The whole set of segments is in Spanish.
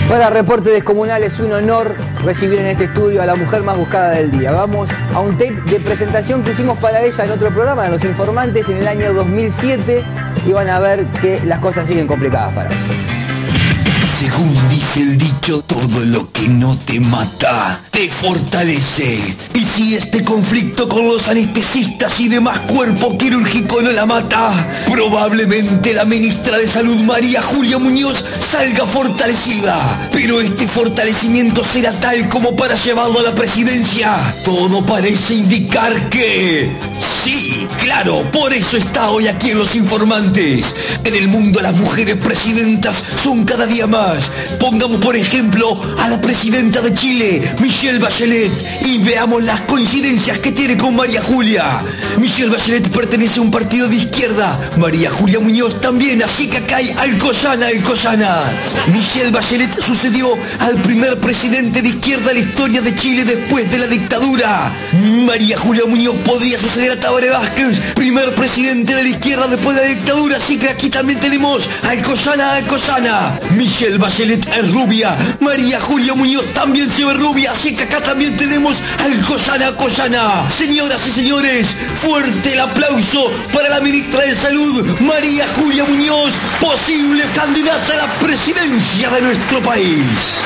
Para Reporte Descomunal es un honor recibir en este estudio a la mujer más buscada del día. Vamos a un tape de presentación que hicimos para ella en otro programa, en Los Informantes, en el año 2007, y van a ver que las cosas siguen complicadas para ella. Según dice el dicho, todo lo que no te mata, te fortalece. Y si este conflicto con los anestesistas y demás cuerpo quirúrgico no la mata, probablemente la ministra de Salud, María Julia Muñoz, salga fortalecida. Pero este fortalecimiento será tal como para llevarlo a la presidencia. Todo parece indicar que... sí, claro, por eso está hoy aquí en Los Informantes. En el mundo las mujeres presidentas son cada día más. Pongamos por ejemplo a la presidenta de Chile, Michelle Bachelet, y veamos las coincidencias que tiene con María Julia. Michelle Bachelet pertenece a un partido de izquierda, María Julia Muñoz también, así que acá hay Alcoyana. Michelle Bachelet sucedió al primer presidente de izquierda de la historia de Chile después de la dictadura. María Julia Muñoz podría suceder a Tabaré Vázquez, primer presidente de la izquierda después de la dictadura, así que aquí también tenemos Alcoyana. Michelle Bachelet es rubia, María Julia Muñoz también se ve rubia, así que acá también tenemos Alcoyana. Señoras y señores, fuerte el aplauso para la ministra de Salud, María Julia Muñoz, posible candidata a la presidencia de nuestro país.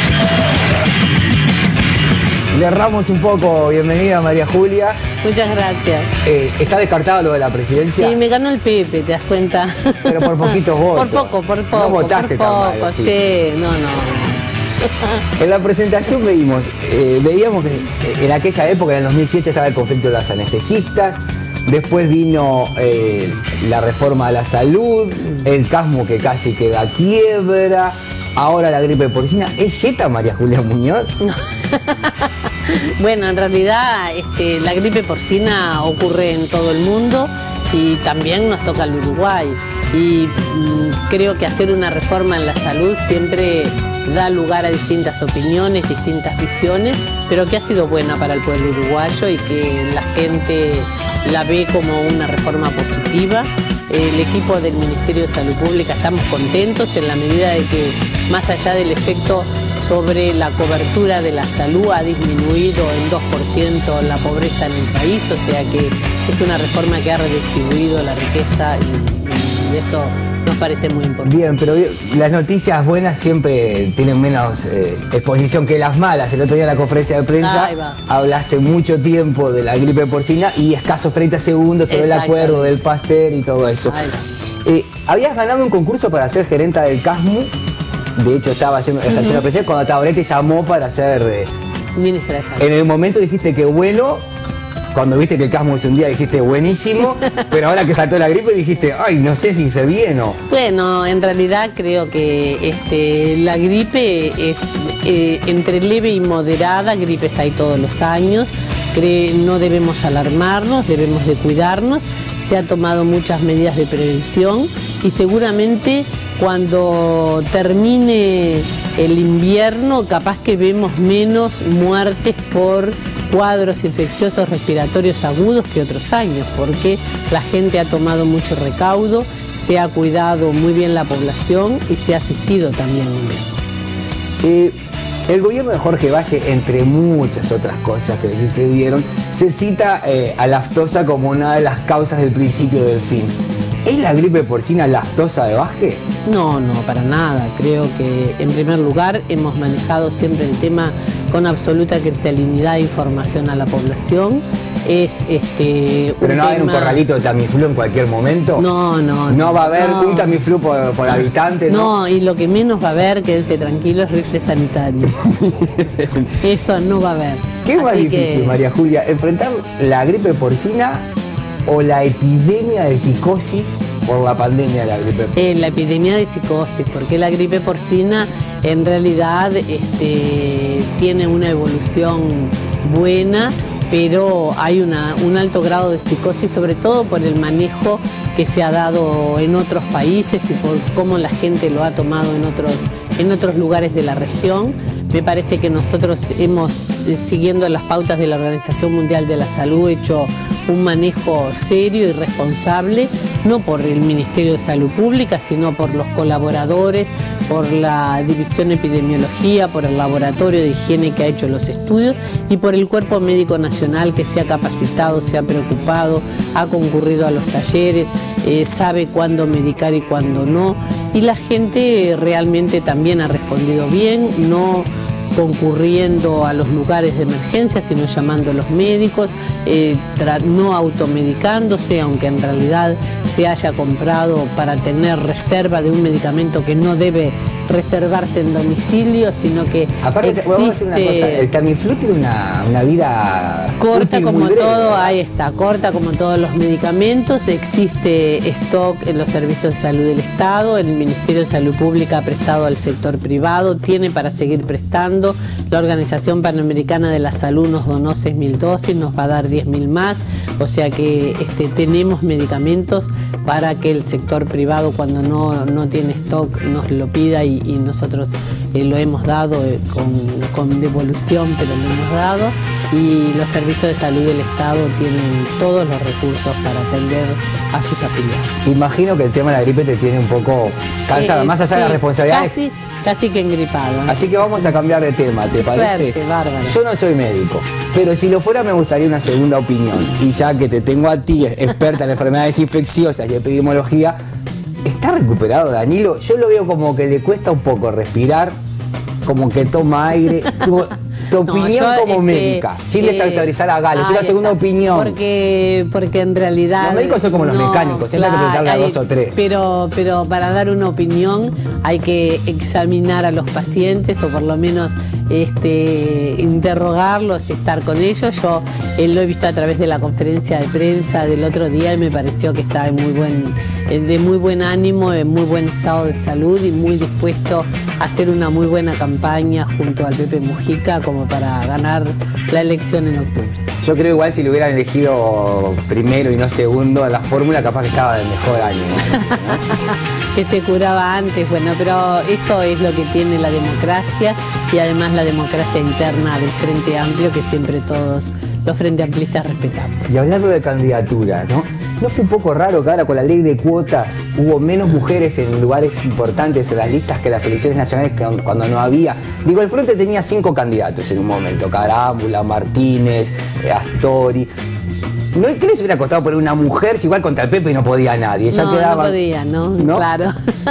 Le erramos un poco. Bienvenida, María Julia. Muchas gracias. ¿Está descartado lo de la presidencia? Sí, me ganó el Pepe, ¿te das cuenta? Pero por poquitos votos. Por poco. No votaste por tan poco, mal, sí, no. En la presentación veíamos que en aquella época, en el 2007, estaba el conflicto de las anestesistas. Después vino la reforma a la salud, el casmo que casi queda quiebra, ahora la gripe porcina. ¿Es yeta María Julia Muñoz? No. Bueno, en realidad la gripe porcina ocurre en todo el mundo y también nos toca al Uruguay. Y creo que hacer una reforma en la salud siempre da lugar a distintas opiniones, distintas visiones, pero que ha sido buena para el pueblo uruguayo y que la gente la ve como una reforma positiva. El equipo del Ministerio de Salud Pública estamos contentos en la medida de que, más allá del efecto sobre la cobertura de la salud, ha disminuido en 2% la pobreza en el país, o sea que es una reforma que ha redistribuido la riqueza y eso nos parece muy importante. Bien, pero las noticias buenas siempre tienen menos exposición que las malas. El otro día en la conferencia de prensa hablaste mucho tiempo de la gripe porcina y escasos 30 segundos sobre el acuerdo del Pasteur y todo eso. Habías ganado un concurso para ser gerenta del CASMU. De hecho, estaba ejerciendo la presidencia cuando Tabaré te llamó para ser ministra de Salud. En el momento dijiste que bueno. Cuando viste que el casmo se hundía dijiste buenísimo, pero ahora que saltó la gripe dijiste, ay, no sé si hice bien o... Bueno, en realidad creo que la gripe es entre leve y moderada, gripes hay todos los años, no debemos alarmarnos, debemos de cuidarnos, se han tomado muchas medidas de prevención y seguramente cuando termine el invierno capaz que vemos menos muertes por cuadros infecciosos respiratorios agudos que otros años, porque la gente ha tomado mucho recaudo, se ha cuidado muy bien la población y se ha asistido también muy bien. El gobierno de Jorge Valle, entre muchas otras cosas que le sucedieron, se cita a la aftosa como una de las causas del principio del fin. ¿Es la gripe porcina la aftosa de Vázquez? No, para nada. Creo que en primer lugar hemos manejado siempre el tema con absoluta cristalinidad e información a la población. ¿Pero no va a haber un corralito de Tamiflu en cualquier momento? No. ¿No va a haber un Tamiflu por habitante? No, y lo que menos va a haber, quédate tranquilo, es rifle sanitario. Eso no va a haber. ¿Qué es más difícil, María Julia, enfrentar la gripe porcina o la epidemia de psicosis por la pandemia de la gripe porcina? La epidemia de psicosis, porque la gripe porcina en realidad tiene una evolución buena, pero hay un alto grado de psicosis, sobre todo por el manejo que se ha dado en otros países y por cómo la gente lo ha tomado en otros lugares de la región. Me parece que nosotros hemos, siguiendo las pautas de la Organización Mundial de la Salud, hecho un manejo serio y responsable, no por el Ministerio de Salud Pública, sino por los colaboradores, por la División de Epidemiología, por el Laboratorio de Higiene que ha hecho los estudios y por el Cuerpo Médico Nacional que se ha capacitado, se ha preocupado, ha concurrido a los talleres, sabe cuándo medicar y cuándo no. Y la gente realmente también ha respondido bien, no concurriendo a los lugares de emergencia, sino llamando a los médicos, no automedicándose, aunque en realidad se haya comprado para tener reserva de un medicamento que no debe reservarse en domicilio, sino que aparte, existe... vamos a decir una cosa, el Tamiflu tiene una vida corta como breve, todo, ¿verdad? ahí está, corta como todos los medicamentos, existe stock en los servicios de salud del Estado, el Ministerio de Salud Pública ha prestado al sector privado, tiene para seguir prestando, la Organización Panamericana de la Salud nos donó 6.000 dosis, nos va a dar 10.000 más, o sea que tenemos medicamentos para que el sector privado cuando no tiene stock nos lo pida y nosotros lo hemos dado con devolución, pero lo hemos dado, y los servicios de salud del Estado tienen todos los recursos para atender a sus afiliados. Imagino que el tema de la gripe te tiene un poco cansado, más allá de las responsabilidades. Casi que engripado, ¿no? Así que vamos a cambiar de tema, ¿te parece? Suerte, bárbaro. Yo no soy médico, pero si lo fuera me gustaría una segunda opinión. Y ya que te tengo a ti, experta en enfermedades infecciosas y epidemiología, ¿está recuperado Danilo? Yo lo veo como que le cuesta un poco respirar, como que toma aire. Tu opinión como médica, sin desautorizar a Galo, es una segunda opinión. Porque en realidad... Los médicos son como los mecánicos, siempre hay que preguntarle a 2 o 3. Pero para dar una opinión hay que examinar a los pacientes o por lo menos interrogarlos y estar con ellos. Yo lo he visto a través de la conferencia de prensa del otro día y me pareció que está de muy buen ánimo, en muy buen estado de salud y muy dispuesto a hacer una muy buena campaña junto al Pepe Mujica como para ganar la elección en octubre. Yo creo igual si lo hubieran elegido primero y no segundo, la fórmula capaz que estaba de mejor ánimo, ¿no? Que se curaba antes, bueno, pero eso es lo que tiene la democracia y además la democracia interna del Frente Amplio que siempre todos los Frente Amplistas respetamos. Y hablando de candidaturas, ¿no fue un poco raro que ahora con la ley de cuotas hubo menos mujeres en lugares importantes en las listas que las elecciones nacionales cuando no había? Digo, el Frente tenía 5 candidatos en un momento, Carámbula, Martínez, Astori. ¿Qué les hubiera costado poner una mujer si igual contra el Pepe y no podía nadie? Ya no podía, ¿no? Claro.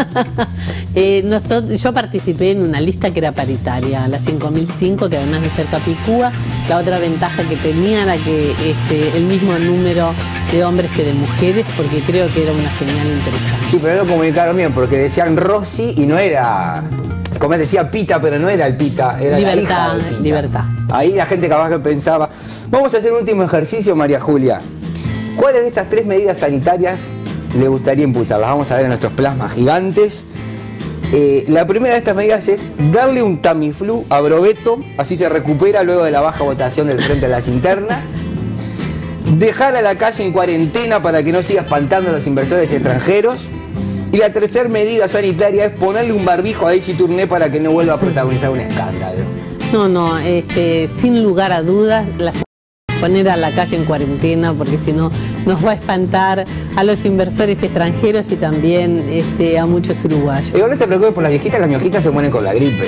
Yo participé en una lista que era paritaria, la 5005, que además de ser Capicúa, la otra ventaja que tenía era que el mismo número de hombres que de mujeres, porque creo que era una señal interesante. Sí, pero lo comunicaron bien, porque decían Rossi y no era... Como decía Pita, pero no era el Pita, era Libertad, la hija de Pita. Libertad. Ahí la gente capaz que pensaba. Vamos a hacer un último ejercicio, María Julia. ¿Cuáles de estas 3 medidas sanitarias le gustaría impulsar? Las vamos a ver en nuestros plasmas gigantes. La primera de estas medidas es darle un Tamiflu a Brovetto, así se recupera luego de la baja votación del Frente a las Internas. Dejar a la calle en cuarentena para que no siga espantando a los inversores extranjeros. Y la tercera medida sanitaria es ponerle un barbijo a Daisy Tourné para que no vuelva a protagonizar un escándalo. No, sin lugar a dudas, poner a la calle en cuarentena, porque si no nos va a espantar a los inversores extranjeros y también a muchos uruguayos. Y no se preocupe por las viejitas se mueren con la gripe.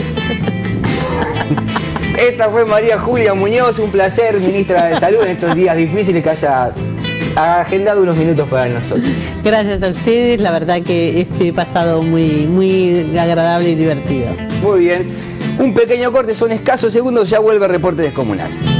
Esta fue María Julia Muñoz, un placer, ministra de Salud, en estos días difíciles que haya agendado unos minutos para nosotros. Gracias a ustedes, la verdad que he pasado muy agradable y divertido. Muy bien, un pequeño corte, son escasos segundos, ya vuelve el reporte descomunal.